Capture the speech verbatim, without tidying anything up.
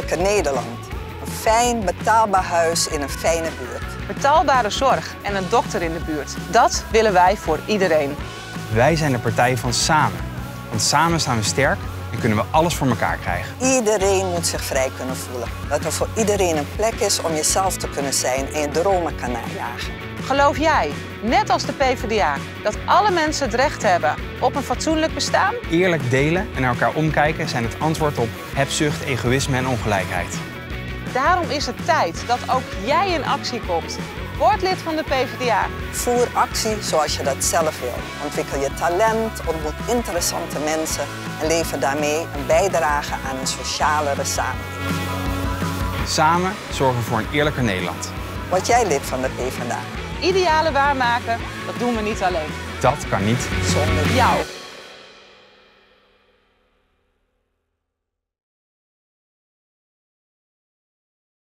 eerlijke Nederland. Een fijn, betaalbaar huis in een fijne buurt. Betaalbare zorg en een dokter in de buurt. Dat willen wij voor iedereen. Wij zijn de partij van samen. Want samen staan we sterk en kunnen we alles voor elkaar krijgen. Iedereen moet zich vrij kunnen voelen. Dat er voor iedereen een plek is om jezelf te kunnen zijn en je dromen kan najagen. Geloof jij, net als de PvdA, dat alle mensen het recht hebben op een fatsoenlijk bestaan? Eerlijk delen en naar elkaar omkijken zijn het antwoord op hebzucht, egoïsme en ongelijkheid. Daarom is het tijd dat ook jij in actie komt. Word lid van de PvdA. Voer actie zoals je dat zelf wil. Ontwikkel je talent, ontmoet interessante mensen en lever daarmee een bijdrage aan een socialere samenleving. Samen zorgen we voor een eerlijker Nederland. Word jij lid van de PvdA? Idealen waarmaken, dat doen we niet alleen. Dat kan niet Zonder jou.